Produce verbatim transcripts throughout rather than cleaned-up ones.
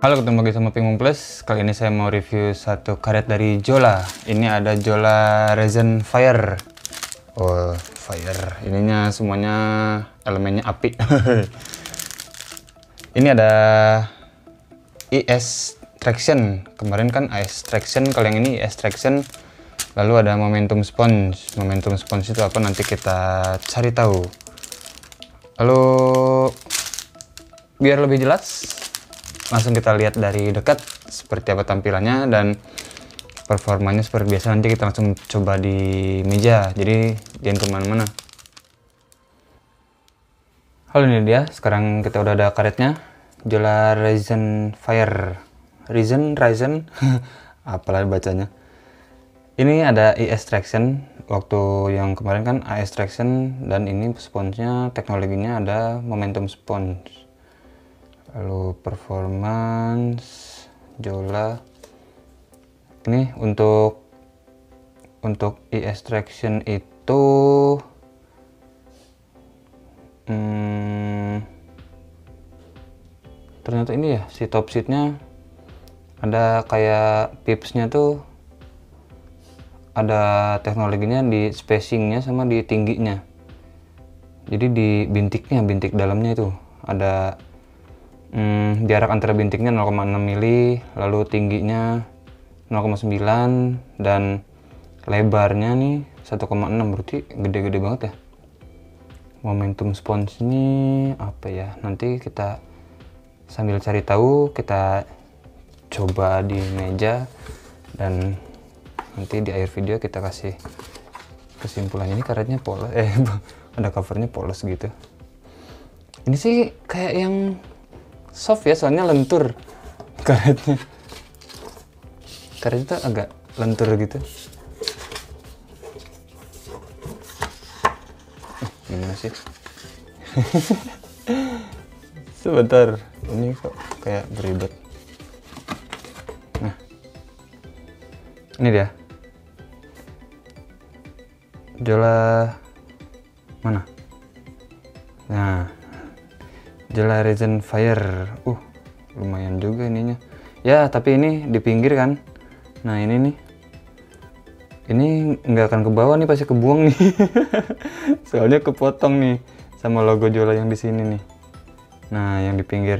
Halo, ketemu lagi sama Pinggung Plus. Kali ini saya mau review satu karet dari Jola. Ini ada Jola Resin Fire. Oh, fire. Ininya semuanya elemennya api. Ini ada I S Traction. Kemarin kan I S Traction, kalau yang ini I S Traction. Lalu ada Momentum Sponge. Momentum Sponge itu apa? Nanti kita cari tahu. Lalu biar lebih jelas, langsung kita lihat dari dekat seperti apa tampilannya dan performanya seperti biasa. Nanti kita langsung coba di meja, jadi jangan kemana-mana. Halo, ini dia. Sekarang kita udah ada karetnya, Jola Resin Fire. Resin, Resin, apalah bacanya. Ini ada I S Traction. Waktu yang kemarin kan I S Traction, dan ini sponsnya teknologinya ada Momentum Sponge. Lalu performance Jola ini untuk untuk I S Traction itu hmm, ternyata ini ya, si top sheetnya ada kayak pipsnya tuh, ada teknologinya di spacingnya sama di tingginya. Jadi di bintiknya, bintik dalamnya itu ada Hmm, jarak antara bintiknya nol koma enam mili, lalu tingginya nol koma sembilan, dan lebarnya nih satu koma enam, berarti gede-gede banget ya. Momentum Sponge ini apa ya? Nanti kita sambil cari tahu, kita coba di meja, dan nanti di akhir video kita kasih kesimpulan. Ini karetnya polos, eh ada covernya polos gitu. Ini sih kayak yang soft ya, soalnya lentur karetnya. Karetnya tuh agak lentur gitu. Eh, gimana sih? Sebentar, ini kok kayak beribet. Nah, ini dia Jola mana? Nah, Jola Resin Fire. Uh, lumayan juga ininya. Ya, tapi ini di pinggir kan. Nah, ini nih. Ini nggak akan ke bawah nih, pasti kebuang nih. Soalnya kepotong nih sama logo Jola yang di sini nih. Nah, yang di pinggir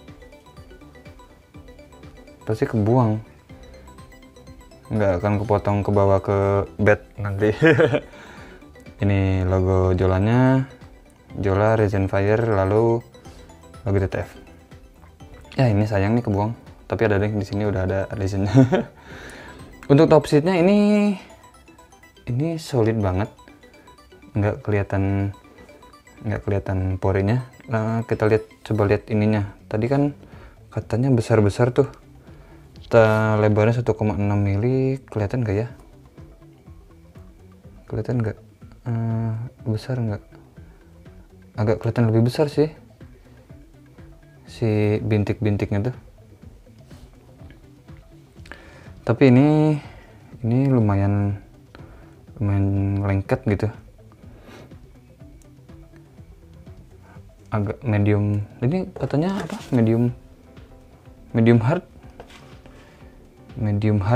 pasti kebuang. Nggak akan kepotong ke bawah ke bed nanti. Ini logo Jolanya, Jola Resin Fire, lalu logo D T F. Ya, ini sayang nih kebuang, tapi ada yang di sini udah ada resinnya. Untuk top sheetnya ini ini solid banget, nggak kelihatan nggak kelihatan porinya. Nah, kita lihat, coba lihat ininya. Tadi kan katanya besar-besar tuh. Kita lebarnya satu koma enam mili, kelihatan nggak ya? Kelihatan nggak? Uh, besar nggak? Agak kelihatan lebih besar sih si bintik-bintiknya tuh. Tapi ini ini lumayan lumayan lengket gitu, agak medium. Ini katanya apa, medium medium hard medium hard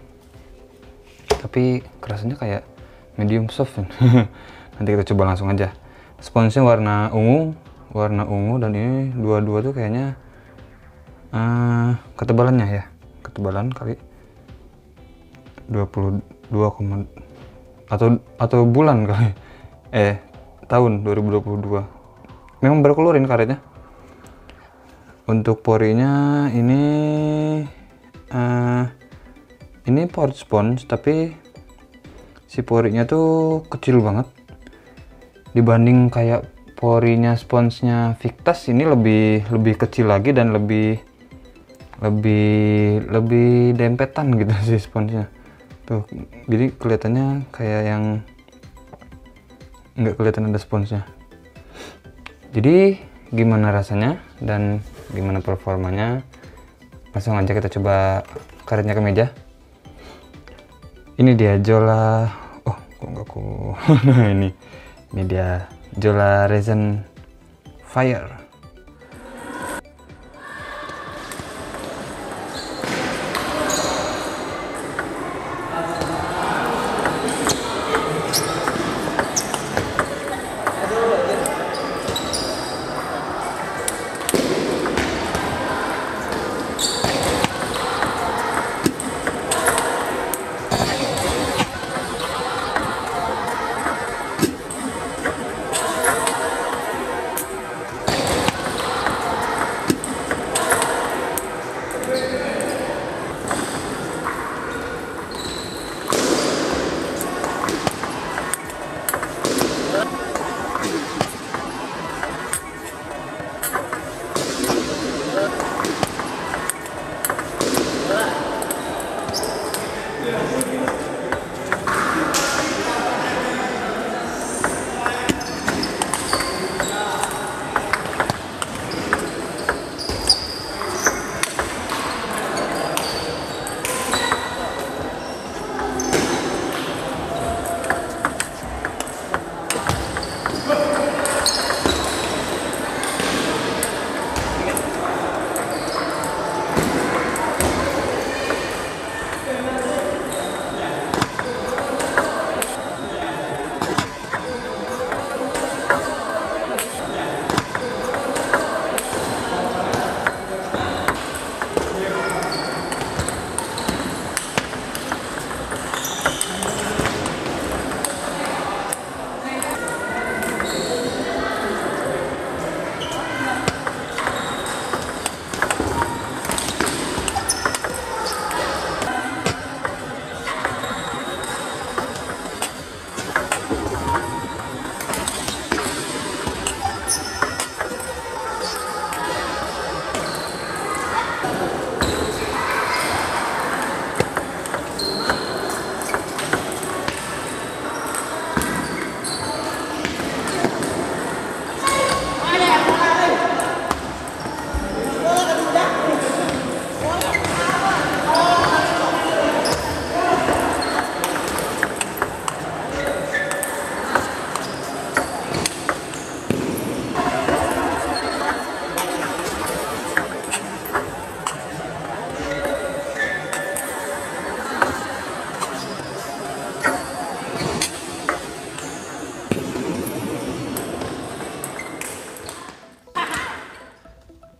tapi kerasanya kayak medium soft. Nanti kita coba langsung aja. Sponsnya warna ungu warna ungu dan ini dua-dua tuh kayaknya uh, ketebalannya ya, ketebalan kali dua puluh dua, atau atau bulan kali, eh tahun dua ribu dua puluh dua. Memang baru keluarin karetnya. Untuk porinya ini uh, ini port sponge, tapi si porinya tuh kecil banget dibanding kayak porinya sponsnya Victas. Ini lebih lebih kecil lagi dan lebih lebih lebih dempetan gitu sih sponsnya tuh. Jadi kelihatannya kayak yang nggak kelihatan ada sponsnya. Jadi gimana rasanya dan gimana performanya, langsung aja kita coba karetnya ke meja. Ini dia Jola, oh kok nggak ku nah ini ini dia Jola Resin Fire.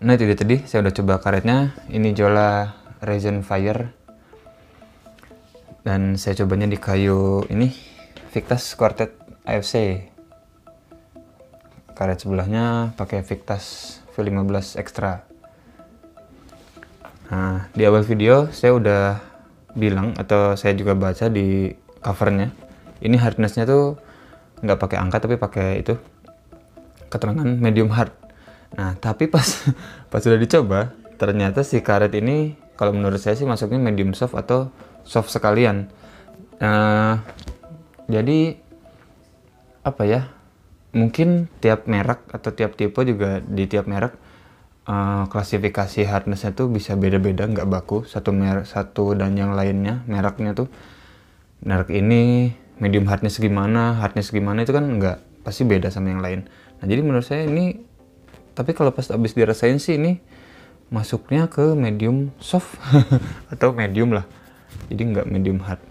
Nah itu dia tadi, saya udah coba karetnya. Ini Jola Resin Fire. Dan saya cobanya di kayu ini, Victas Quartet A F C. Karet sebelahnya pakai Victas V lima belas Extra. Nah, di awal video saya udah bilang, atau saya juga baca di covernya, ini hardness-nya tuh nggak pakai angka tapi pakai itu keterangan medium hard. Nah, tapi pas pas sudah dicoba, ternyata si karet ini kalau menurut saya sih masuknya medium soft atau soft sekalian. Nah, jadi apa ya? Mungkin tiap merek atau tiap tipe juga di tiap merek uh, klasifikasi hardness-nya tuh bisa beda-beda, nggak baku satu merek satu dan yang lainnya. Mereknya tuh merek ini medium hardness gimana, hardness gimana itu kan nggak, pasti beda sama yang lain. Nah, jadi menurut saya ini, tapi kalau pas habis dirasain sih ini masuknya ke medium soft atau medium lah, jadi nggak medium hard.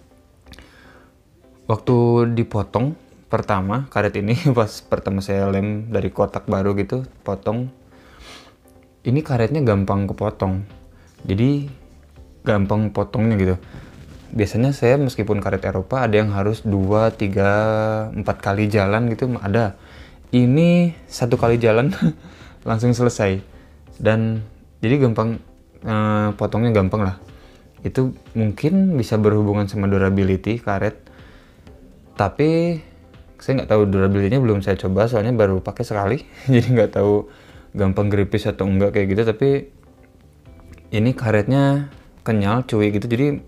Waktu dipotong pertama karet ini pas pertama saya lem dari kotak baru gitu, potong, ini karetnya gampang kepotong, jadi gampang potongnya gitu. Biasanya saya meskipun karet Eropa ada yang harus dua, tiga, empat kali jalan gitu ada. Ini satu kali jalan langsung selesai, dan jadi gampang, eh, potongnya gampang lah. Itu mungkin bisa berhubungan sama durability karet, tapi saya nggak tahu durability-nya, belum saya coba soalnya baru pakai sekali jadi nggak tahu gampang gripis atau enggak kayak gitu. Tapi ini karetnya kenyal, cuy gitu, jadi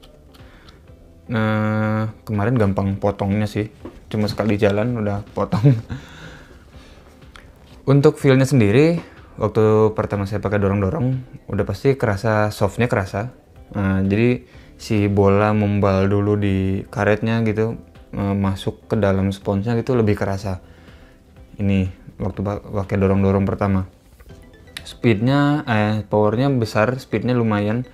nah, kemarin gampang potongnya sih, cuma sekali jalan udah potong. Untuk feel-nya sendiri, waktu pertama saya pakai dorong-dorong, udah pasti kerasa softnya kerasa. Nah, jadi si bola membal dulu di karetnya gitu, masuk ke dalam sponsnya gitu lebih kerasa. Ini waktu pakai dorong-dorong pertama. Speednya, eh, powernya besar, speednya lumayan.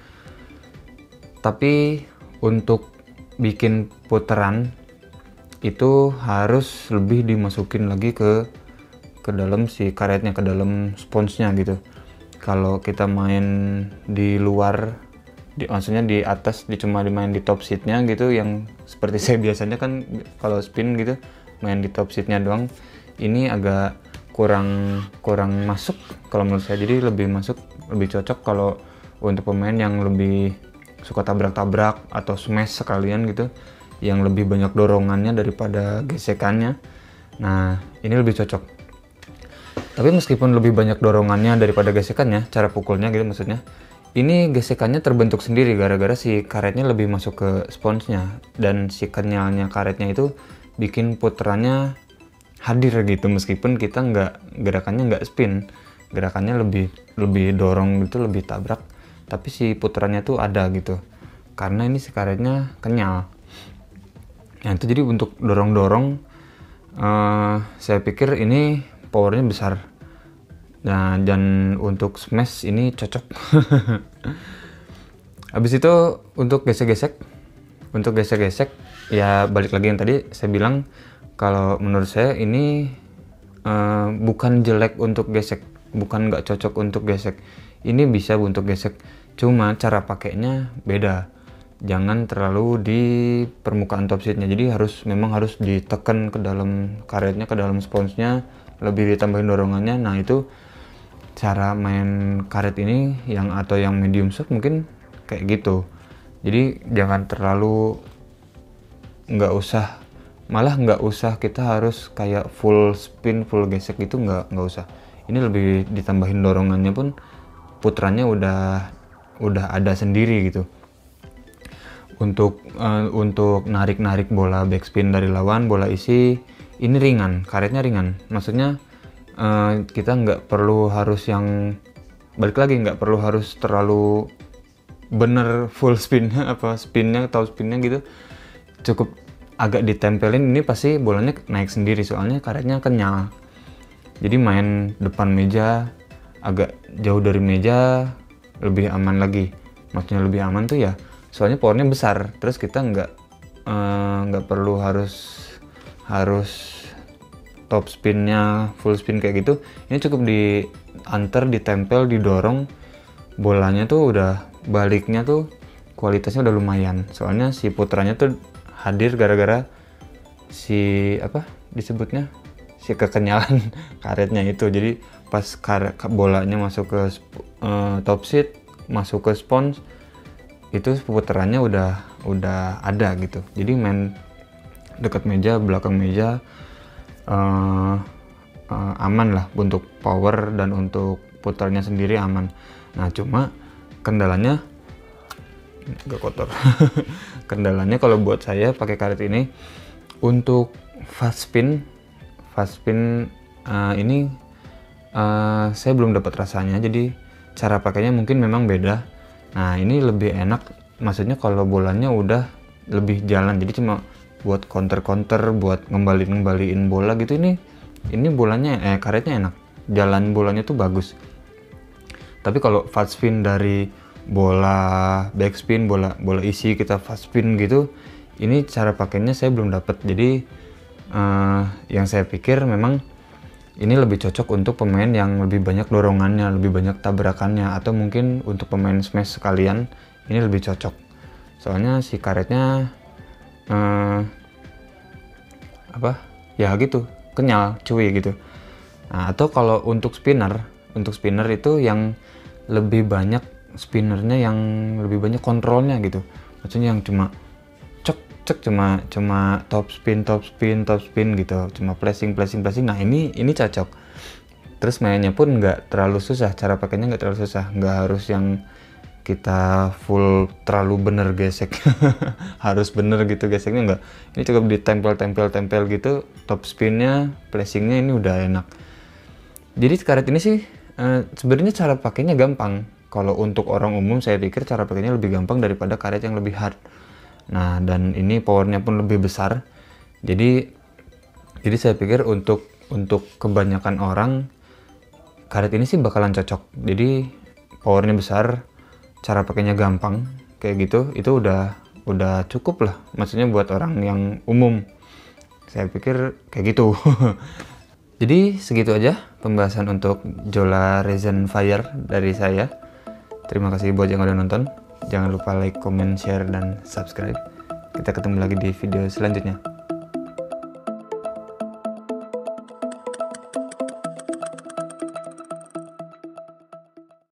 Tapi untuk bikin putaran itu harus lebih dimasukin lagi ke ke dalam si karetnya, ke dalam sponsnya gitu. Kalau kita main di luar, di, maksudnya di atas, di cuma dimain di top seatnya gitu, yang seperti saya biasanya kan kalau spin gitu main di top seatnya doang, ini agak kurang kurang masuk kalau menurut saya. Jadi lebih masuk, lebih cocok kalau untuk pemain yang lebih suka tabrak-tabrak atau smash sekalian gitu, yang lebih banyak dorongannya daripada gesekannya. Nah, ini lebih cocok. Tapi meskipun lebih banyak dorongannya daripada gesekannya, cara pukulnya gitu maksudnya, ini gesekannya terbentuk sendiri gara-gara si karetnya lebih masuk ke sponsnya, dan si kenyalnya karetnya itu bikin putarannya hadir gitu, meskipun kita nggak, gerakannya nggak spin, gerakannya lebih lebih dorong gitu, lebih tabrak, tapi si putarannya tuh ada gitu karena ini si karetnya kenyal. Nah itu jadi untuk dorong-dorong, uh, saya pikir ini powernya besar. Nah, dan untuk smash ini cocok. Habis itu untuk gesek-gesek, untuk gesek-gesek ya balik lagi yang tadi saya bilang, kalau menurut saya ini uh, bukan jelek untuk gesek, bukan nggak cocok untuk gesek. Ini bisa untuk gesek, cuma cara pakainya beda. Jangan terlalu di permukaan top seatnya, jadi harus memang harus ditekan ke dalam karetnya, ke dalam sponsnya, lebih ditambahin dorongannya. Nah itu cara main karet ini yang atau yang medium soft mungkin kayak gitu. Jadi jangan terlalu, nggak usah, malah nggak usah kita harus kayak full spin, full gesek gitu, nggak nggak usah. Ini lebih ditambahin dorongannya pun putarannya udah udah ada sendiri gitu. Untuk uh, untuk narik-narik bola backspin dari lawan, bola isi, ini ringan, karetnya ringan. Maksudnya uh, kita nggak perlu harus yang, balik lagi, nggak perlu harus terlalu bener full spinnya, apa spinnya atau spinnya gitu. Cukup agak ditempelin, ini pasti bolanya naik sendiri soalnya karetnya kenyal. Jadi main depan meja, agak jauh dari meja lebih aman lagi. Maksudnya lebih aman tuh ya soalnya powernya besar, terus kita nggak nggak uh, perlu harus harus top spinnya full spin kayak gitu, ini cukup diantar, ditempel, didorong, bolanya tuh udah baliknya tuh kualitasnya udah lumayan. Soalnya si putranya tuh hadir gara-gara si apa disebutnya si kekenyalan karetnya itu. Jadi pas karet bolanya masuk ke uh, top seat, masuk ke spons, itu putarannya udah udah ada gitu. Jadi main dekat meja, belakang meja uh, uh, aman lah untuk power dan untuk putarnya sendiri aman. Nah cuma kendalanya agak kotor. Kendalanya kalau buat saya pakai karet ini untuk fast spin, fast spin uh, ini uh, saya belum dapat rasanya. Jadi cara pakainya mungkin memang beda. Nah ini lebih enak, maksudnya kalau bolanya udah lebih jalan. Jadi cuma buat counter-counter, buat ngembalin-ngembaliin bola gitu. Ini ini bolanya eh karetnya enak, jalan bolanya tuh bagus. Tapi kalau fast spin dari bola backspin, bola bola isi kita fast spin gitu, ini cara pakainya saya belum dapat. Jadi uh, yang saya pikir memang ini lebih cocok untuk pemain yang lebih banyak dorongannya, lebih banyak tabrakannya, atau mungkin untuk pemain smash sekalian ini lebih cocok. Soalnya si karetnya uh, apa ya gitu, kenyal, cuy gitu. Nah, atau kalau untuk spinner, untuk spinner itu yang lebih banyak spinnernya, yang lebih banyak kontrolnya gitu. Maksudnya yang cuma cek cek cuma cuma top spin top spin top spin gitu, cuma flashing flashing flashing. Nah ini ini cocok. Terus mainnya pun nggak terlalu susah, cara pakainya nggak terlalu susah, nggak harus yang kita full terlalu bener gesek. Harus bener gitu geseknya, nggak. Ini cukup ditempel tempel tempel gitu, top spinnya, flashingnya ini udah enak. Jadi karet ini sih uh, sebenarnya cara pakainya gampang. Kalau untuk orang umum saya pikir cara pakainya lebih gampang daripada karet yang lebih hard. Nah dan ini powernya pun lebih besar. Jadi jadi saya pikir untuk untuk kebanyakan orang karet ini sih bakalan cocok. Jadi powernya besar, cara pakainya gampang kayak gitu, itu udah udah cukup lah. Maksudnya buat orang yang umum. Saya pikir kayak gitu. Jadi segitu aja pembahasan untuk Jola Ryzen Fire dari saya. Terima kasih buat yang udah nonton. Jangan lupa like, comment, share, dan subscribe. Kita ketemu lagi di video selanjutnya.